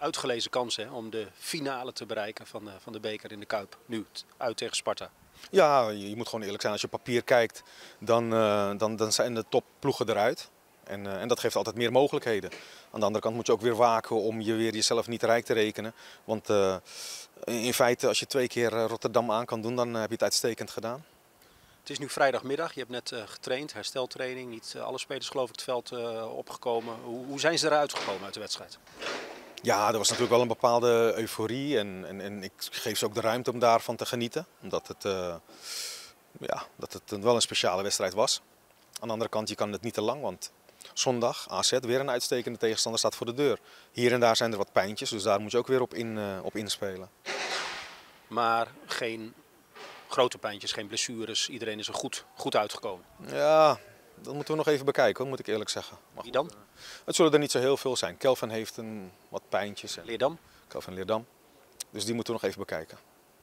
uitgelezen kans hè, om de finale te bereiken van de beker in de Kuip. Nu uit tegen Sparta. Ja, je moet gewoon eerlijk zijn. Als je op papier kijkt, dan zijn de topploegen eruit. En dat geeft altijd meer mogelijkheden. Aan de andere kant moet je ook weer waken om jezelf niet rijk te rekenen. Want in feite, als je 2 keer Rotterdam aan kan doen, dan heb je het uitstekend gedaan. Het is nu vrijdagmiddag, je hebt net getraind, hersteltraining. Niet alle spelers geloof ik het veld opgekomen. Hoe zijn ze eruit gekomen uit de wedstrijd? Ja, er was natuurlijk wel een bepaalde euforie en ik geef ze ook de ruimte om daarvan te genieten. Omdat het wel een speciale wedstrijd was. Aan de andere kant, je kan het niet te lang, want zondag, AZ, weer een uitstekende tegenstander, staat voor de deur. Hier en daar zijn er wat pijntjes, dus daar moet je ook weer op inspelen. Maar geen grote pijntjes, geen blessures. Iedereen is er goed uitgekomen. Ja, dat moeten we nog even bekijken, hoor, moet ik eerlijk zeggen. Maar Wie dan? het zullen er niet zo heel veel zijn. Kelvin heeft wat pijntjes. Leerdam? Kelvin Leerdam. Dus die moeten we nog even bekijken.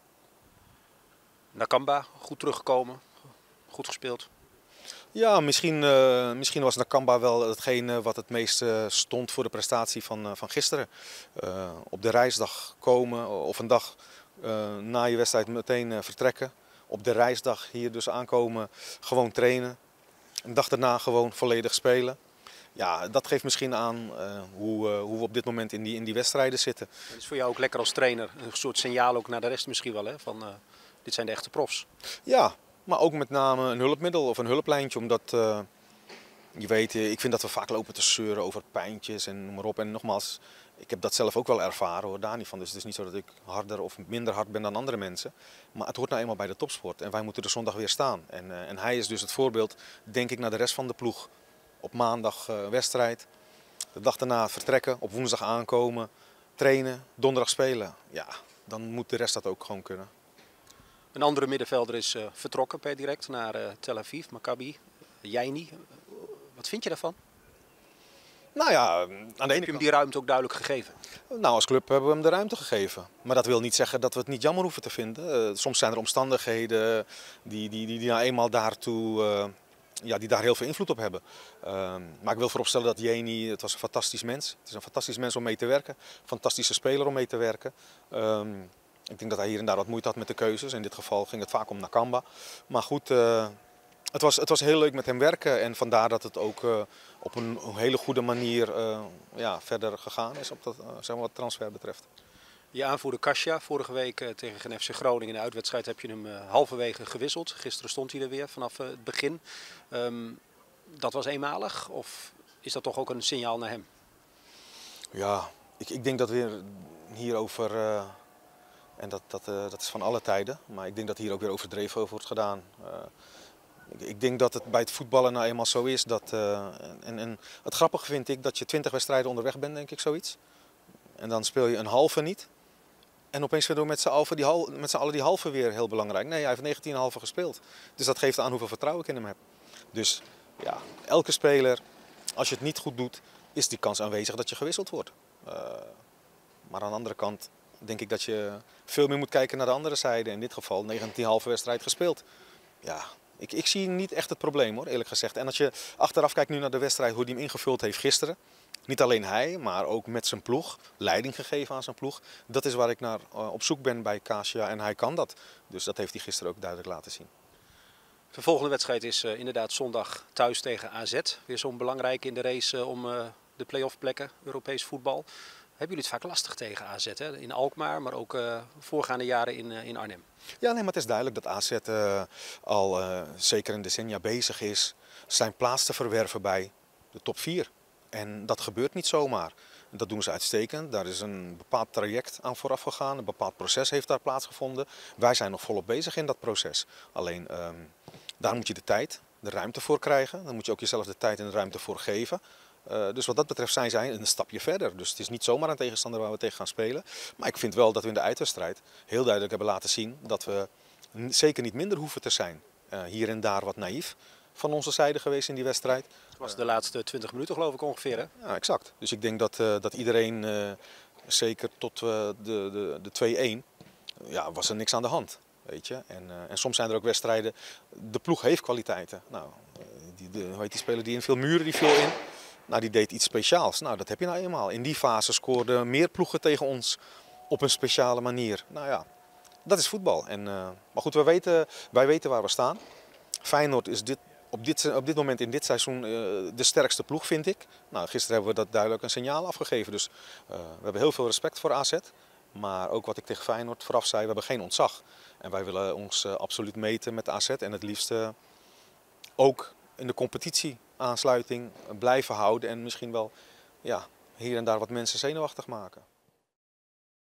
Nakamba, goed teruggekomen. Goed gespeeld. Ja, misschien was Nakamba wel hetgene wat het meest stond voor de prestatie van gisteren. Op de reisdag komen of een dag na je wedstrijd meteen vertrekken. Op de reisdag hier dus aankomen, gewoon trainen. Een dag daarna gewoon volledig spelen. Ja, dat geeft misschien aan hoe we op dit moment in die wedstrijden zitten. Het is voor jou ook lekker als trainer. Een soort signaal ook naar de rest misschien wel. Hè? Van, dit zijn de echte profs. Ja, maar ook met name een hulpmiddel of een hulplijntje. Omdat je weet, ik vind dat we vaak lopen te zeuren over pijntjes en noem maar op. En nogmaals, ik heb dat zelf ook wel ervaren, hoor, daar niet van. Dus het is niet zo dat ik harder of minder hard ben dan andere mensen. Maar het hoort nou eenmaal bij de topsport en wij moeten er zondag weer staan. En hij is dus het voorbeeld, denk ik, naar de rest van de ploeg. Op maandag wedstrijd, de dag daarna vertrekken, op woensdag aankomen, trainen, donderdag spelen. Ja, dan moet de rest dat ook gewoon kunnen. Een andere middenvelder is vertrokken per direct naar Tel Aviv, Maccabi, Jaini. Wat vind je daarvan? Nou ja, aan de ene Heb je hem kant... die ruimte ook duidelijk gegeven? Nou, als club hebben we hem de ruimte gegeven. Maar dat wil niet zeggen dat we het niet jammer hoeven te vinden. Soms zijn er omstandigheden die nou eenmaal daartoe... die daar heel veel invloed op hebben. Maar ik wil vooropstellen dat Jeni, het was een fantastisch mens. Het is een fantastisch mens om mee te werken. Fantastische speler om mee te werken. Ik denk dat hij hier en daar wat moeite had met de keuzes. In dit geval ging het vaak om Nakamba. Maar goed, het was heel leuk met hem werken. En vandaar dat het ook op een hele goede manier verder gegaan is op dat, zeg maar wat transfer betreft. Je aanvoerder Kasia, vorige week tegen FC Groningen in de uitwedstrijd heb je hem halverwege gewisseld. Gisteren stond hij er weer vanaf het begin. Dat was eenmalig of is dat toch ook een signaal naar hem? Ja, ik denk dat we hierover, en dat is van alle tijden, maar ik denk dat hier ook weer overdreven over wordt gedaan. Ik denk dat het bij het voetballen nou eenmaal zo is. En het grappige vind ik dat je 20 wedstrijden onderweg bent, denk ik, zoiets. En dan speel je een halve niet. En opeens vinden we met z'n allen die halve weer heel belangrijk. Nee, hij heeft 19,5 gespeeld. Dus dat geeft aan hoeveel vertrouwen ik in hem heb. Dus ja, elke speler, als je het niet goed doet, is die kans aanwezig dat je gewisseld wordt. Maar aan de andere kant denk ik dat je veel meer moet kijken naar de andere zijde. In dit geval 19,5 wedstrijd gespeeld. Ja, ik zie niet echt het probleem, hoor, eerlijk gezegd. En als je achteraf kijkt nu naar de wedstrijd, hoe hij hem ingevuld heeft gisteren. Niet alleen hij, maar ook met zijn ploeg, leiding gegeven aan zijn ploeg. Dat is waar ik naar op zoek ben bij Kasia en hij kan dat. Dus dat heeft hij gisteren ook duidelijk laten zien. De volgende wedstrijd is inderdaad zondag thuis tegen AZ. Weer zo'n belangrijk in de race om de play-off plekken, Europees voetbal. Hebben jullie het vaak lastig tegen AZ, hè? In Alkmaar, maar ook voorgaande jaren in Arnhem? Ja, nee, maar het is duidelijk dat AZ al zeker een decennia bezig is zijn plaats te verwerven bij de top 4. En dat gebeurt niet zomaar. Dat doen ze uitstekend. Daar is een bepaald traject aan vooraf gegaan. Een bepaald proces heeft daar plaatsgevonden. Wij zijn nog volop bezig in dat proces. Alleen daar moet je de tijd, de ruimte voor krijgen. Dan moet je ook jezelf de tijd en de ruimte voor geven. Dus wat dat betreft zijn zij een stapje verder. Dus het is niet zomaar een tegenstander waar we tegen gaan spelen. Maar ik vind wel dat we in de uitwedstrijd heel duidelijk hebben laten zien dat we zeker niet minder hoeven te zijn. Hier en daar wat naïef van onze zijde geweest in die wedstrijd. Het was de laatste 20 minuten geloof ik ongeveer, hè? Ja, exact. Dus ik denk dat iedereen, zeker tot de 2-1, was er niks aan de hand. Weet je? En soms zijn er ook wedstrijden, de ploeg heeft kwaliteiten. Nou, die speler die in veel muren, die viel in. Nou, die deed iets speciaals. Nou, dat heb je nou eenmaal. In die fase scoorden meer ploegen tegen ons op een speciale manier. Nou ja, dat is voetbal. Maar goed, wij weten waar we staan. Feyenoord is op dit moment in dit seizoen de sterkste ploeg, vind ik. Nou, gisteren hebben we dat duidelijk een signaal afgegeven. Dus we hebben heel veel respect voor AZ. Maar ook wat ik tegen Feyenoord vooraf zei, we hebben geen ontzag. En wij willen ons absoluut meten met AZ en het liefst ook in de competitie aansluiting blijven houden. En misschien wel hier en daar wat mensen zenuwachtig maken.